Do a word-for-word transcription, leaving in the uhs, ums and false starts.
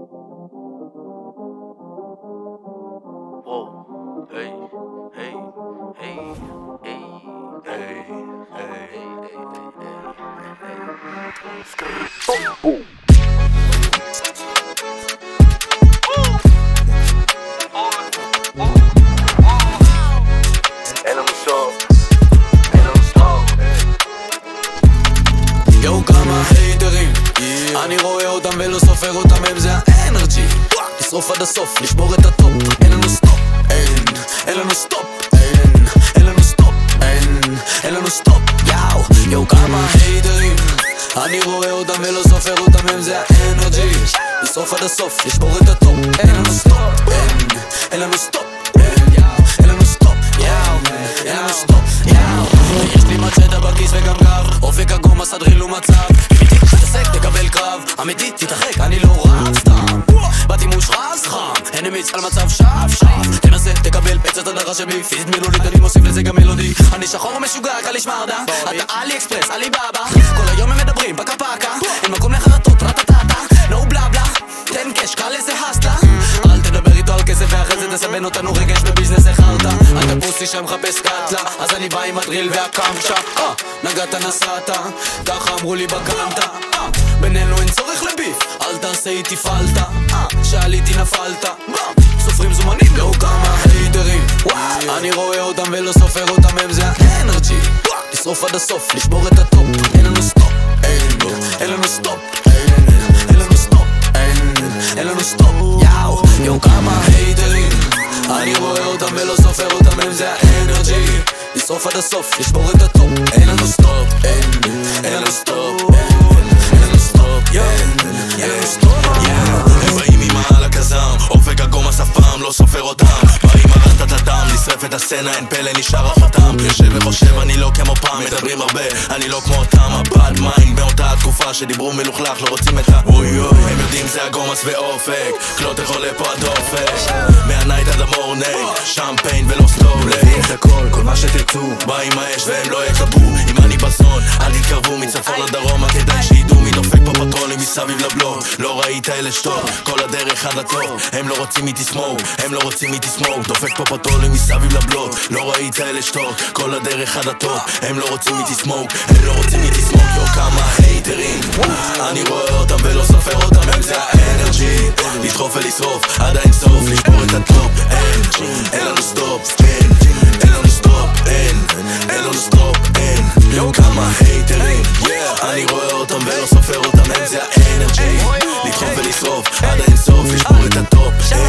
Whoa, hey, hey, hey, hey, hey, hey, hey, hey, hey. אין לנו סוף, אין לנו סוף. יואו כמה הייטרים, אני רואה אותם ולא סופר אותם, הם זה האנרג'י. לשרוף עד הסוף, לשבור את הטופ. אין לנו סטופ, אין, אין לנו סטופ, אין, אין לנו סטופ, אין, אין לנו סטופ. יאו, יואו כמה הייטרים, אני רואה אותם ולא סופר אותם, הם זה האנרג'י. לשרוף עד הסוף, לשבור את הטופ. אין לנו סטופ, אין, אין לנו סטופ, אין, אין לנו סטופ, יאו, אין לנו סטופ, יאו. יש לי מצ'טה בכיס וגם גב, אופק עגום הסדריל ומצב. אם איתי תתעסק תקבל קרב, אמיתית תתרחק, אני לא רב סתם. באתי מושחז חם, אין אמיץ על מצב שף שף. תנסה תקבל פצעת הדרה שבי, פיזית מילולית אני מוסיף לזה גם מלודי. אני שחור ומשוגע קליש מרדה, אתה אלי אקספרס, אלי בבא. כל היום הם מדברים פקה פקה, אין מקום לחרטות רטטטה. נו בלה בלה, תן קש קל איזה הסטלה. אל תדבר איתו על כסף ואחרי זה תסבן אותנו רגש בביזנס החרטה. אתה פוסי שם מחפש קטלה, אז אני בא עם הדריל והקמשה. אה, נגעת נסעת, ככה אמרו לי בקנטה. אה, בינינו אין צורך לביף, אל תעשה איתי פלטה. אה, שעליתי נפלת, סופרים זומנים לא כמה הייטרים. אני רואה אותם ולא סופר אותם, הם זה האנרג'י. לשרוף עד הסוף, לשבור את הטופ. אין לנו סטופ, אין, אין לנו סטופ, אין, אין לנו סטופ, אין, אין לנו סטופ. יאו, יאו כמה הייטרים, אני רואה אותם ולא סופר אותם, הם זה האנרג'י. לשרוף עד הסוף, לשבור את הטופ. אין לנו סטופ, אין, אין לנו סטופ, אין לנו סטופ, אין לנו סטופ. הם באים עם העל הכזם, אופק הגומס אף פעם לא סופר אותם. באים הרטת הדם, נשרף את הסצנה, אין פלא נשאר החותם. יושב וחושב אני לא כמו פעם, מדברים הרבה, אני לא כמו אותם. הבד מיינד באותה התקופה שדיברו מלוכלך, לא רוצים את ה... אוי אוי, הם יודעים זה הגומס ואופק, קלוטר עולה פה הדופק. מהנייט עד המורנינג, שמפיין ולא סטוב. מביא את הכל, כל מה שתרצו, בא עם האש והם לא יקבו. אם אני בזון, אל תתקרבו מצפון לדרום, כדאי שידעו מי דופק פה פטרולים מסביב לבלוק. לא ראית אלה שטוב, כל הדרך עד לטוב. הם לא רוצים איתי סמוק, הם לא רוצים איתי סמוק. דופק פה פטרולים מסביב לבלוק. לא ראית אלה שטוב, כל הדרך עד לטוב. הם לא רוצים איתי סמוק, הם לא רוצים איתי סמוק. יו כמה הייטרים, אני רואה אותם ולא סופר אותם, הם זה האנרג'י. לדחוף ולשרוף עד האינסוף, לשבור את הטופ. אין, אין לנו סטופ, אין, אין לנו סטופ, אין, אין לנו סטופ, אין. יו כמה הייטרים, אני רואה אותם ולא סופר אותם, הם זה האנרג'י. לדחוף ולשרוף עד האינסוף, לשבור את הטופ.